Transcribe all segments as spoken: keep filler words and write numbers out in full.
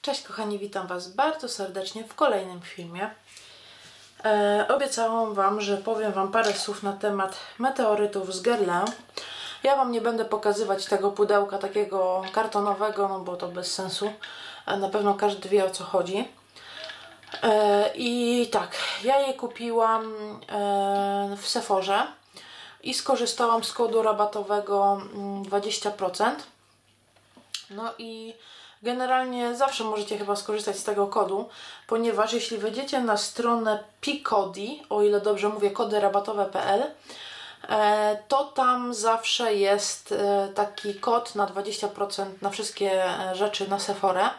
Cześć kochani, witam Was bardzo serdecznie w kolejnym filmie. E, obiecałam Wam, że powiem Wam parę słów na temat meteorytów z Guerlain. Ja Wam nie będę pokazywać tego pudełka takiego kartonowego, no bo to bez sensu. E, na pewno każdy wie, o co chodzi. E, I tak, ja je kupiłam e, w Sephorze i skorzystałam z kodu rabatowego dwadzieścia procent. No i generalnie zawsze możecie chyba skorzystać z tego kodu, ponieważ jeśli wejdziecie na stronę Picodi, o ile dobrze mówię, kody rabatowe kropka p l, to tam zawsze jest taki kod na dwadzieścia procent na wszystkie rzeczy na Sephorę.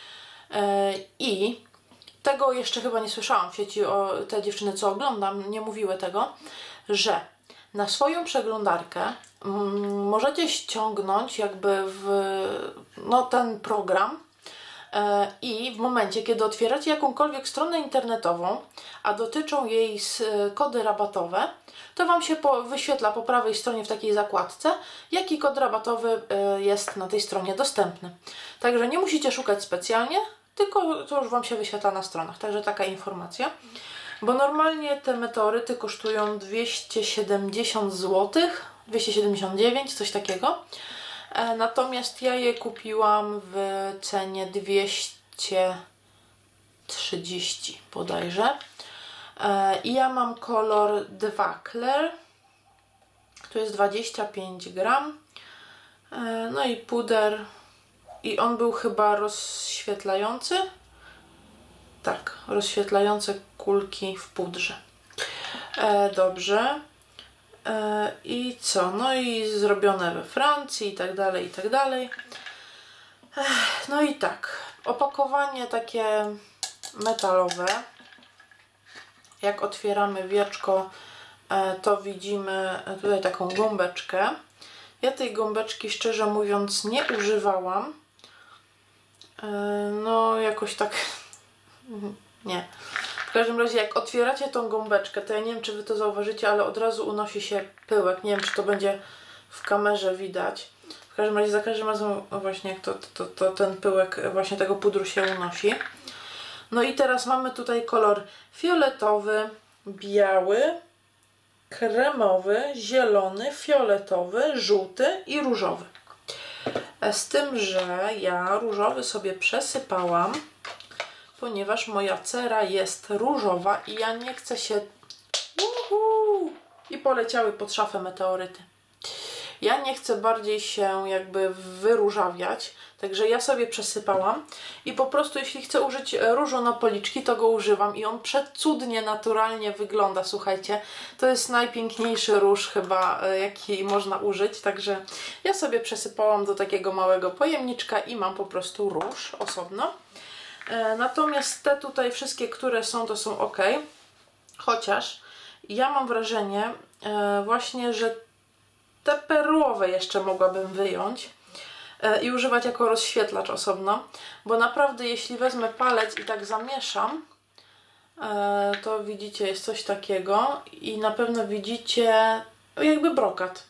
I tego jeszcze chyba nie słyszałam w sieci, o te dziewczyny, co oglądam, nie mówiły tego, że na swoją przeglądarkę możecie ściągnąć jakby w no, ten program e, i w momencie, kiedy otwieracie jakąkolwiek stronę internetową, a dotyczą jej kody rabatowe, to Wam się po, wyświetla po prawej stronie w takiej zakładce, jaki kod rabatowy e, jest na tej stronie dostępny. Także nie musicie szukać specjalnie, tylko to już Wam się wyświetla na stronach. Także taka informacja. Bo normalnie te meteoryty kosztują dwieście siedemdziesiąt złotych, dwieście siedemdziesiąt dziewięć, coś takiego. E, natomiast ja je kupiłam w cenie dwieście trzydzieści bodajże. E, I ja mam kolor dwa Clair. To jest dwadzieścia pięć gram. E, no i puder. I on był chyba rozświetlający. Tak, rozświetlające kulki w pudrze. E, dobrze. E, I co? No i zrobione we Francji i tak dalej, i tak dalej. E, no i tak. Opakowanie takie metalowe. Jak otwieramy wieczko, e, to widzimy tutaj taką gąbeczkę. Ja tej gąbeczki, szczerze mówiąc, nie używałam. E, no jakoś tak... Nie. W każdym razie jak otwieracie tą gąbeczkę, to ja nie wiem, czy Wy to zauważycie, ale od razu unosi się pyłek. Nie wiem, czy to będzie w kamerze widać. W każdym razie za każdym razem właśnie jak to, to, to ten pyłek właśnie tego pudru się unosi. No i teraz mamy tutaj kolor fioletowy, biały, kremowy, zielony, fioletowy, żółty i różowy. Z tym, że ja różowy sobie przesypałam, ponieważ moja cera jest różowa i ja nie chcę się... Uhu! I poleciały pod szafę meteoryty. Ja nie chcę bardziej się jakby wyróżawiać, także ja sobie przesypałam i po prostu jeśli chcę użyć różu na policzki, to go używam i on przecudnie, naturalnie wygląda, słuchajcie. To jest najpiękniejszy róż chyba, jaki można użyć, także ja sobie przesypałam do takiego małego pojemniczka i mam po prostu róż osobno. Natomiast te tutaj wszystkie, które są, to są ok. Chociaż ja mam wrażenie e, właśnie, że te perłowe jeszcze mogłabym wyjąć e, i używać jako rozświetlacz osobno. Bo naprawdę jeśli wezmę palec i tak zamieszam, e, to widzicie, jest coś takiego i na pewno widzicie jakby brokat.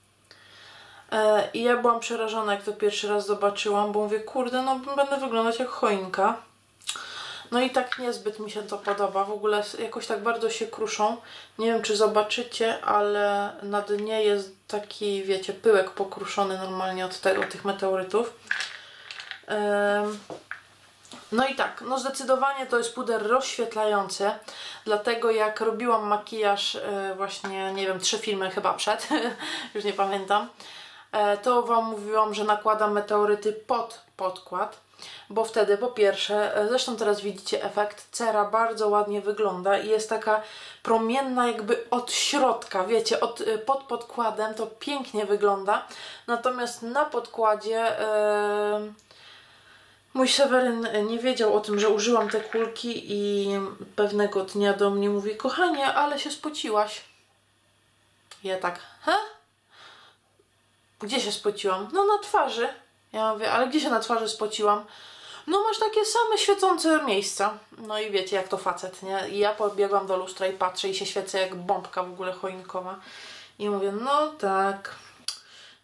E, I ja byłam przerażona, jak to pierwszy raz zobaczyłam, bo mówię, kurde, no będę wyglądać jak choinka. No i tak niezbyt mi się to podoba. W ogóle jakoś tak bardzo się kruszą. Nie wiem, czy zobaczycie, ale na dnie jest taki, wiecie, pyłek pokruszony normalnie od tego, tych meteorytów. Um, no i tak, no zdecydowanie to jest puder rozświetlający. Dlatego jak robiłam makijaż yy, właśnie, nie wiem, trzy filmy chyba przed, już nie pamiętam, yy, to Wam mówiłam, że nakładam meteoryty pod podkład. Bo wtedy po pierwsze, zresztą teraz widzicie efekt, cera bardzo ładnie wygląda i jest taka promienna jakby od środka, wiecie, od, pod podkładem to pięknie wygląda. Natomiast na podkładzie yy, mój Seweryn nie wiedział o tym, że użyłam te kulki i pewnego dnia do mnie mówi, kochanie, ale się spociłaś. Ja tak, he? Gdzie się spociłam? No na twarzy. Ja mówię, ale gdzie się na twarzy spociłam? No masz takie same świecące miejsca. No i wiecie, jak to facet, nie? I ja pobiegłam do lustra i patrzę i się świecę jak bombka w ogóle choinkowa. I mówię, no tak. No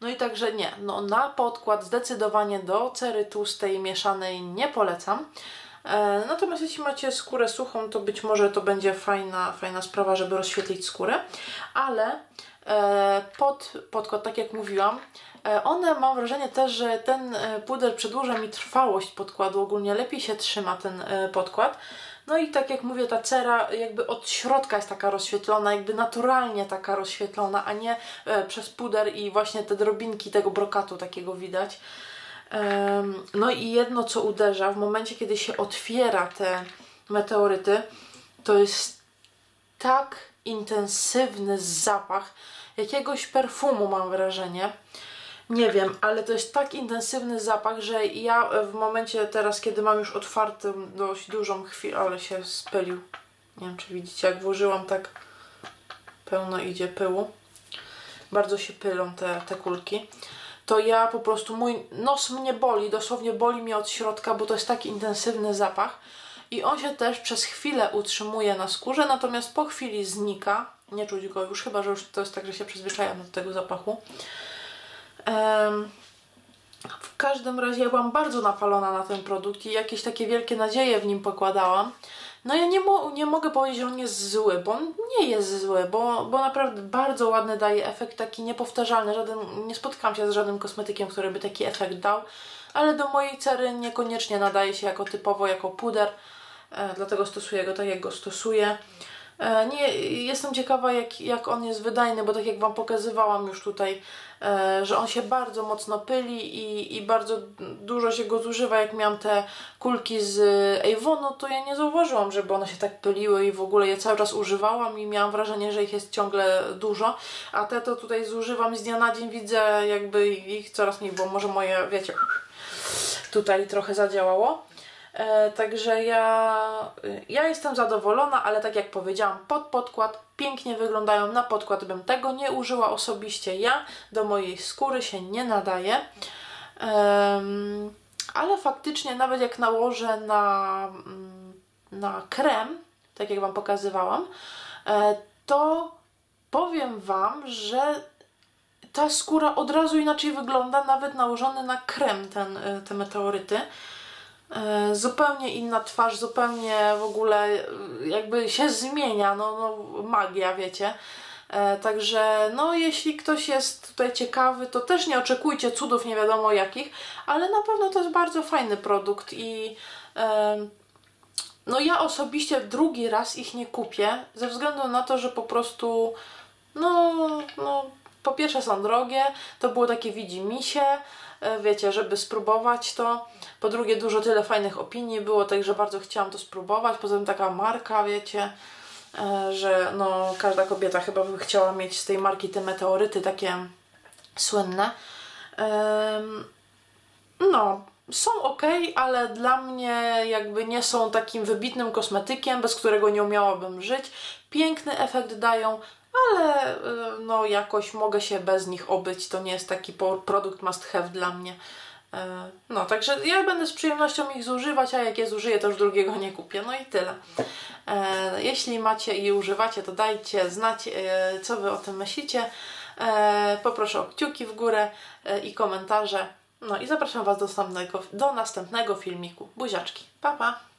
No i także nie, no na podkład zdecydowanie do cery tłustej mieszanej nie polecam. E, natomiast jeśli macie skórę suchą, to być może to będzie fajna, fajna sprawa, żeby rozświetlić skórę. Ale e, pod podkład, tak jak mówiłam, e, one, mam wrażenie też, że ten e, puder przedłuża mi trwałość podkładu, ogólnie lepiej się trzyma ten e, podkład. No i tak jak mówię, ta cera jakby od środka jest taka rozświetlona, jakby naturalnie taka rozświetlona, a nie e, przez puder i właśnie te drobinki tego brokatu takiego widać. Um, no i jedno, co uderza w momencie, kiedy się otwiera te meteoryty, to jest tak intensywny zapach jakiegoś perfumu, mam wrażenie. Nie wiem, ale to jest tak intensywny zapach, że ja w momencie teraz, kiedy mam już otwartą dość dużą chwilę, ale się spylił. Nie wiem, czy widzicie, jak włożyłam, tak pełno idzie pyłu. Bardzo się pylą te, te kulki. To ja po prostu, mój nos mnie boli, dosłownie boli mnie od środka, bo to jest taki intensywny zapach. I on się też przez chwilę utrzymuje na skórze, natomiast po chwili znika. Nie czuć go już, chyba że już to jest tak, że się przyzwyczajam do tego zapachu. Um, w każdym razie ja byłam bardzo napalona na ten produkt i jakieś takie wielkie nadzieje w nim pokładałam. No ja nie, mo nie mogę powiedzieć, że on jest zły, bo on nie jest zły, bo, bo naprawdę bardzo ładny daje efekt, taki niepowtarzalny. Żaden, nie spotkałam się z żadnym kosmetykiem, który by taki efekt dał, ale do mojej cery niekoniecznie nadaje się jako typowo, jako puder, e, dlatego stosuję go tak, jak go stosuję. E, nie, jestem ciekawa, jak, jak on jest wydajny, bo tak jak Wam pokazywałam już tutaj, e, że on się bardzo mocno pyli i, i bardzo dużo się go zużywa. Jak miałam te kulki z Avonu, to ja nie zauważyłam, żeby one się tak pyliły i w ogóle je cały czas używałam i miałam wrażenie, że ich jest ciągle dużo, a te to tutaj zużywam z dnia na dzień, widzę jakby ich coraz mniej, bo może moje, wiecie, tutaj trochę zadziałało. E, także ja, ja jestem zadowolona, ale tak jak powiedziałam, pod podkład pięknie wyglądają. Na podkład bym tego nie użyła osobiście ja, do mojej skóry się nie nadaje. Um, ale faktycznie nawet jak nałożę na, na krem, tak jak Wam pokazywałam, e, to powiem Wam, że ta skóra od razu inaczej wygląda, nawet nałożony na krem ten, te meteoryty. E, zupełnie inna twarz, zupełnie w ogóle jakby się zmienia, no, no magia, wiecie. E, także no jeśli ktoś jest tutaj ciekawy, to też nie oczekujcie cudów nie wiadomo jakich, ale na pewno to jest bardzo fajny produkt i e, no ja osobiście drugi raz ich nie kupię, ze względu na to, że po prostu no, no po pierwsze są drogie, to było takie widzimisię, wiecie, żeby spróbować to. Po drugie, dużo tyle fajnych opinii było, także bardzo chciałam to spróbować. Poza tym taka marka, wiecie, że no każda kobieta chyba by chciała mieć z tej marki te meteoryty takie słynne. No, są ok, ale dla mnie jakby nie są takim wybitnym kosmetykiem, bez którego nie umiałabym żyć. Piękny efekt dają, ale no jakoś mogę się bez nich obyć. To nie jest taki produkt must have dla mnie. No, także ja będę z przyjemnością ich zużywać, a jak je zużyję, to już drugiego nie kupię. No i tyle. Jeśli macie i używacie, to dajcie znać, co Wy o tym myślicie. Poproszę o kciuki w górę i komentarze. No i zapraszam Was do następnego, do następnego filmiku. Buziaczki. Pa, pa!